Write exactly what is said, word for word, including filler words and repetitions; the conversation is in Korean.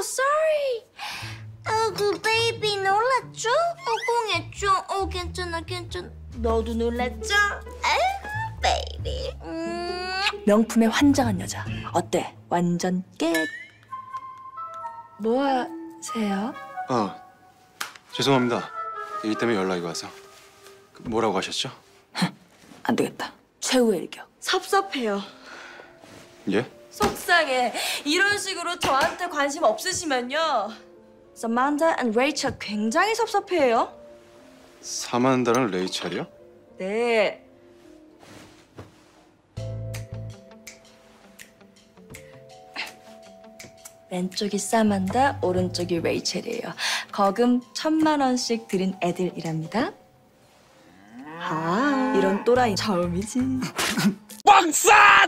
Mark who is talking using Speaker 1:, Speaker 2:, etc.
Speaker 1: sorry. 아구 베이비 놀랐죠? 어공했죠? 어 괜찮아 괜찮아. 너도 놀랐죠? 아이고 베이비. 음.
Speaker 2: 명품에 환장한 여자. 어때? 완전 깨. 뭐 하세요?
Speaker 3: 아, 죄송합니다. 일 때문에 연락이 와서. 그 뭐라고 하셨죠?
Speaker 2: 안 되겠다. 최후의 일격.
Speaker 1: 섭섭해요.
Speaker 3: 예?
Speaker 1: 속상해. 이런 식으로 저한테 관심 없으시면요. Samantha and Rachel 굉장히 섭섭해요.
Speaker 3: 사만다랑 레이첼이요?
Speaker 1: 네. 왼쪽이 사만다, 오른쪽이 레이첼이에요. 거금 천만 원씩 드린 애들이랍니다. 아, 이런 또라이 처음이지.
Speaker 4: 뻥싸!